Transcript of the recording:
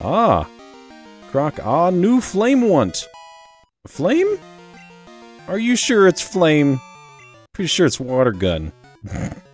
Ah. Croc, ah, new flame want. Flame? Are you sure it's flame? Pretty sure it's water gun.